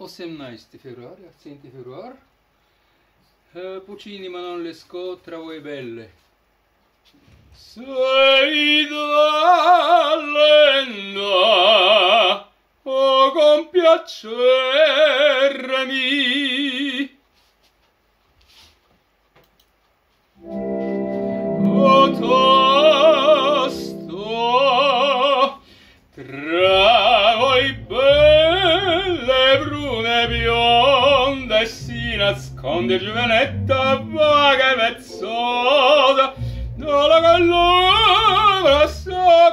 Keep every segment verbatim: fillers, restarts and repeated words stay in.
osemnaesti februar, accenti februar, uh, Puccini Manon Lescaut, Travoi belle. Sei d'Allenda, oh compiacermi, oh tosto, tra voi belle, brune, bionde, e si nasconde giovanetta vaga e vezzosa, dalla gallura sa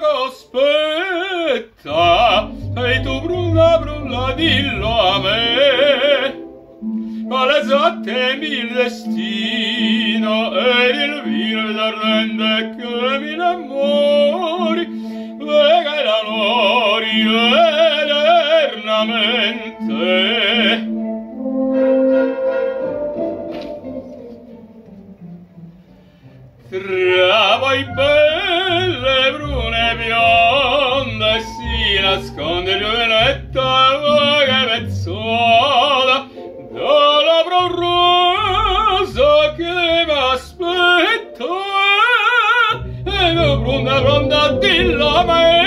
cospetta, e tu bruna, bruna, dillo a me, quale esatte il destino ed il vino d'ardente che mi innamori, lega la lori eternamente. Tra voi belle, brune, bionde, si nasconde giovinetta vaga e vezzosa, dalla rosa che m'aspetta, e la bruna, bruna, dillo a me.